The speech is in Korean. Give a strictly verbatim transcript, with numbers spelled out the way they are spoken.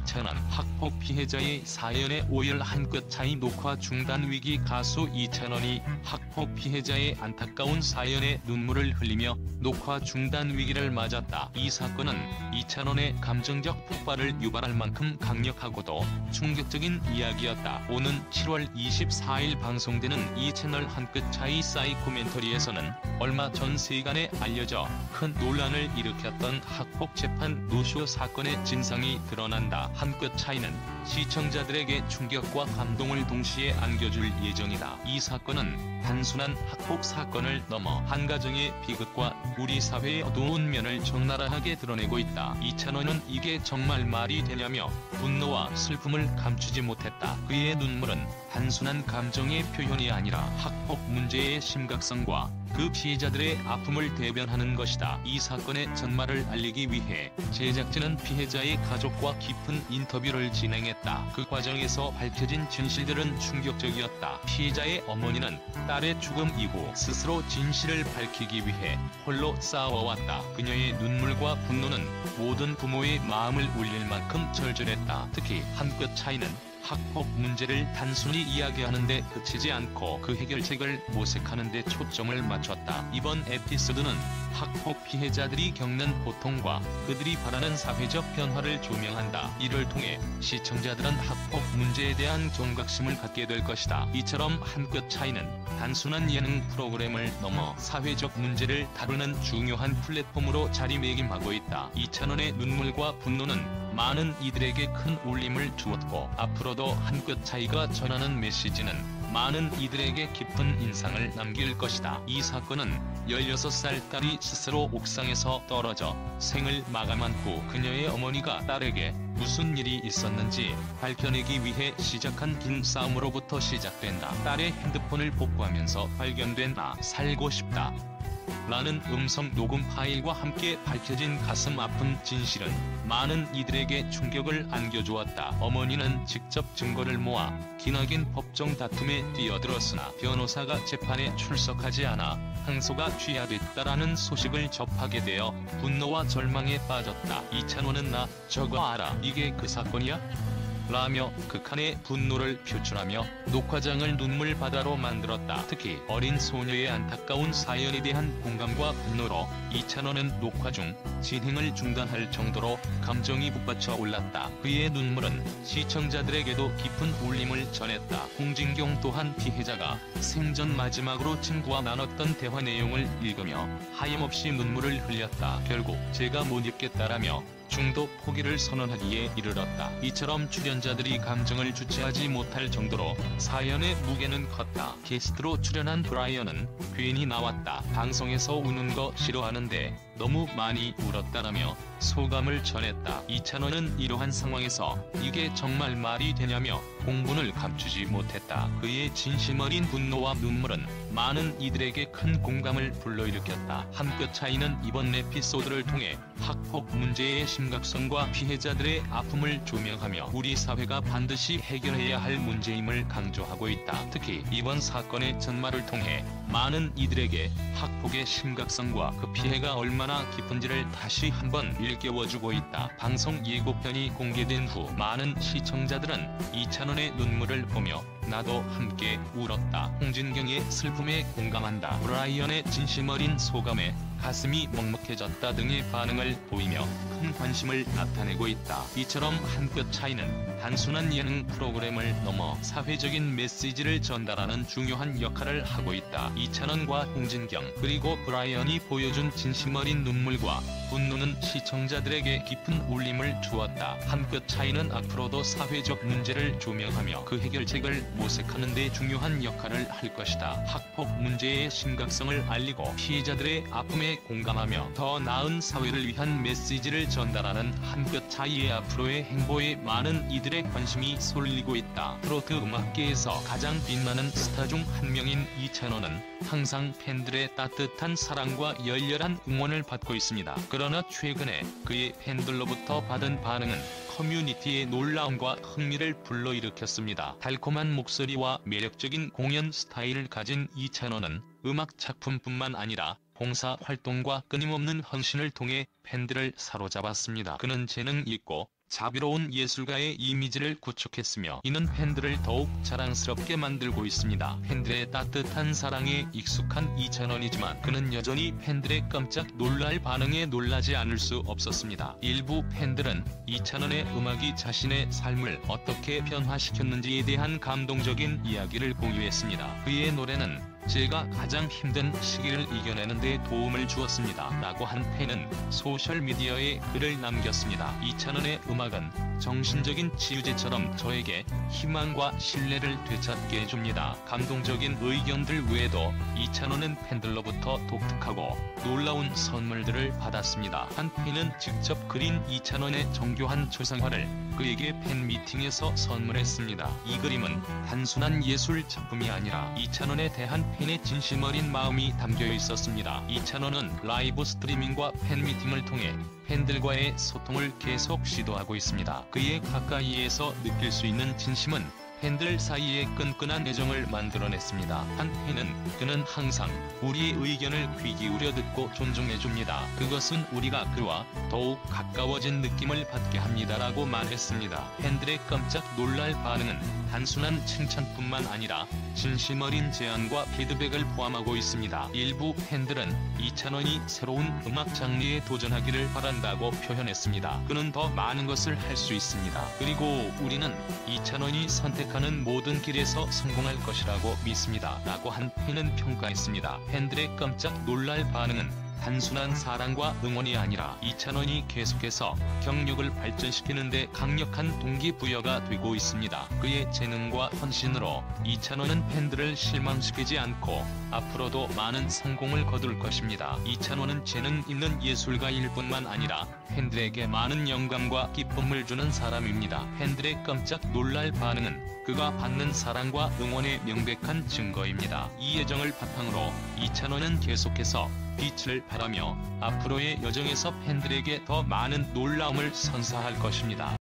이찬원 학폭 피해자의 사연에 오열 한끗 차이 녹화 중단 위기. 가수 이찬원이 학폭 피해자의 안타까운 사연에 눈물을 흘리며 녹화 중단 위기를 맞았다. 이 사건은 이찬원의 감정적 폭발을 유발할 만큼 강력하고도 충격적인 이야기였다. 오는 칠월 이십사일 방송되는 이 채널 한끗 차이 사이코멘터리에서는 얼마 전 세간에 알려져 큰 논란을 일으켰던 학폭 재판 노쇼 사건의 진상이 드러난다. 한끗 차이는 시청자들에게 충격과 감동을 동시에 안겨줄 예정이다. 이 사건은 단순한 학폭 사건을 넘어 한 가정의 비극과 우리 사회의 어두운 면을 적나라하게 드러내고 있다. 이찬원은 이게 정말 말이 되냐며 분노와 슬픔을 감추지 못했다. 그의 눈물은 단순한 감정의 표현이 아니라 학폭 문제의 심각성과 그 피해자들의 아픔을 대변하는 것이다. 이 사건의 전말을 알리기 위해 제작진은 피해자의 가족과 깊은 인터뷰를 진행했다. 그 과정에서 밝혀진 진실들은 충격적이었다. 피해자의 어머니는 딸의 죽음 이후 스스로 진실을 밝히기 위해 홀로 싸워왔다. 그녀의 눈물과 분노는 모든 부모의 마음을 울릴 만큼 절절했다. 특히 한끗 차이는 학폭 문제를 단순히 이야기하는 데 그치지 않고 그 해결책을 모색하는 데 초점을 맞췄다. 이번 에피소드는 학폭 피해자들이 겪는 고통과 그들이 바라는 사회적 변화를 조명한다. 이를 통해 시청자들은 학폭 문제에 대한 경각심을 갖게 될 것이다. 이처럼 한끗 차이는 단순한 예능 프로그램을 넘어 사회적 문제를 다루는 중요한 플랫폼으로 자리매김하고 있다. 이찬원의 눈물과 분노는 많은 이들에게 큰 울림을 주었고 앞으로도 한끗 차이가 전하는 메시지는 많은 이들에게 깊은 인상을 남길 것이다. 이 사건은 열여섯 살 딸이 스스로 옥상에서 떨어져 생을 마감한 후 그녀의 어머니가 딸에게 무슨 일이 있었는지 밝혀내기 위해 시작한 긴 싸움으로부터 시작된다. 딸의 핸드폰을 복구하면서 발견된 나 살고 싶다 라는 음성 녹음 파일과 함께 밝혀진 가슴 아픈 진실은 많은 이들에게 충격을 안겨주었다. 어머니는 직접 증거를 모아 기나긴 법정 다툼에 뛰어들었으나 변호사가 재판에 출석하지 않아 항소가 취하됐다라는 소식을 접하게 되어 분노와 절망에 빠졌다. 이찬원은 나 저거 알아. 이게 그 사건이야? 라며 극한의 분노를 표출하며 녹화장을 눈물 바다로 만들었다. 특히 어린 소녀의 안타까운 사연에 대한 공감과 분노로 이찬원은 녹화 중 진행을 중단할 정도로 감정이 북받쳐 올랐다. 그의 눈물은 시청자들에게도 깊은 울림을 전했다. 홍진경 또한 피해자가 생전 마지막으로 친구와 나눴던 대화 내용을 읽으며 하염없이 눈물을 흘렸다. 결국 제가 못 읽겠다라며 중도 포기를 선언하기에 이르렀다. 이처럼 출연자들이 감정을 주체하지 못할 정도로 사연의 무게는 컸다. 게스트로 출연한 브라이언은 괜히 나왔다. 방송에서 우는 거 싫어하는데 너무 많이 울었다라며 소감을 전했다. 이찬원은 이러한 상황에서 이게 정말 말이 되냐며 공분을 감추지 못했다. 그의 진심 어린 분노와 눈물은 많은 이들에게 큰 공감을 불러일으켰다. 한끗 차이는 이번 에피소드를 통해 학폭 문제의 심각성과 피해자들의 아픔을 조명하며 우리 사회가 반드시 해결해야 할 문제임을 강조하고 있다. 특히 이번 사건의 전말을 통해 많은 이들에게 학폭의 심각성과 그 피해가 얼마나 깊은지를 다시 한번 일깨워주고 있다. 방송 예고편이 공개된 후 많은 시청자들은 이찬원의 눈물을 보며 나도 함께 울었다. 홍진경의 슬픔에 공감한다. 브라이언의 진심 어린 소감에 가슴이 먹먹해졌다 등의 반응을 보이며 큰 관심을 나타내고 있다. 이처럼 한끗 차이는 단순한 예능 프로그램을 넘어 사회적인 메시지를 전달하는 중요한 역할을 하고 있다. 이찬원과 홍진경 그리고 브라이언이 보여준 진심 어린 눈물과 분노는 시청자들에게 깊은 울림을 주었다. 한끗 차이는 앞으로도 사회적 문제를 조명하며 그 해결책을 모색하는 데 중요한 역할을 할 것이다. 학폭 문제의 심각성을 알리고 피해자들의 아픔에 공감하며 더 나은 사회를 위한 메시지를 전달하는 한끗 차이의 앞으로의 행보에 많은 이들의 관심이 쏠리고 있다. 트로트 음악계에서 가장 빛나는 스타 중 한 명인 이찬원은 항상 팬들의 따뜻한 사랑과 열렬한 응원을 받고 있습니다. 그러나 최근에 그의 팬들로부터 받은 반응은 커뮤니티의 놀라움과 흥미를 불러일으켰습니다. 달콤한 목소리와 매력적인 공연 스타일을 가진 이찬원은 음악 작품뿐만 아니라 봉사 활동과 끊임없는 헌신을 통해 팬들을 사로잡았습니다. 그는 재능 있고 자비로운 예술가의 이미지를 구축했으며 이는 팬들을 더욱 자랑스럽게 만들고 있습니다. 팬들의 따뜻한 사랑에 익숙한 이찬원이지만 그는 여전히 팬들의 깜짝 놀랄 반응에 놀라지 않을 수 없었습니다. 일부 팬들은 이찬원의 음악이 자신의 삶을 어떻게 변화시켰는지에 대한 감동적인 이야기를 공유했습니다. 그의 노래는 제가 가장 힘든 시기를 이겨내는 데 도움을 주었습니다. 라고 한 팬은 소셜미디어에 글을 남겼습니다. 이찬원의 음악은 정신적인 치유제처럼 저에게 희망과 신뢰를 되찾게 해줍니다. 감동적인 의견들 외에도 이찬원은 팬들로부터 독특하고 놀라운 선물들을 받았습니다. 한 팬은 직접 그린 이찬원의 정교한 초상화를 그에게 팬미팅에서 선물했습니다. 이 그림은 단순한 예술 작품이 아니라 이찬원에 대한 팬의 진심 어린 마음이 담겨 있었습니다. 이찬원은 라이브 스트리밍과 팬미팅을 통해 팬들과의 소통을 계속 시도하고 있습니다. 그의 가까이에서 느낄 수 있는 진심은 팬들 사이에 끈끈한 애정을 만들어냈습니다. 한 팬은 그는 항상 우리의 의견을 귀 기울여 듣고 존중해줍니다. 그것은 우리가 그와 더욱 가까워진 느낌을 받게 합니다라고 말했습니다. 팬들의 깜짝 놀랄 반응은 단순한 칭찬뿐만 아니라 진심 어린 제안과 피드백을 포함하고 있습니다. 일부 팬들은 이찬원이 새로운 음악 장르에 도전하기를 바란다고 표현했습니다. 그는 더 많은 것을 할 수 있습니다. 그리고 우리는 이찬원이 선택하는 모든 길에서 성공할 것이라고 믿습니다. 라고 한 팬은 평가했습니다. 팬들의 깜짝 놀랄 반응은 단순한 사랑과 응원이 아니라 이찬원이 계속해서 경력을 발전시키는데 강력한 동기부여가 되고 있습니다. 그의 재능과 헌신으로 이찬원은 팬들을 실망시키지 않고 앞으로도 많은 성공을 거둘 것입니다. 이찬원은 재능 있는 예술가일 뿐만 아니라 팬들에게 많은 영감과 기쁨을 주는 사람입니다. 팬들의 깜짝 놀랄 반응은 그가 받는 사랑과 응원의 명백한 증거입니다. 이 애정을 바탕으로 이찬원은 계속해서 빛을 발하며 앞으로의 여정에서 팬들에게 더 많은 놀라움을 선사할 것입니다.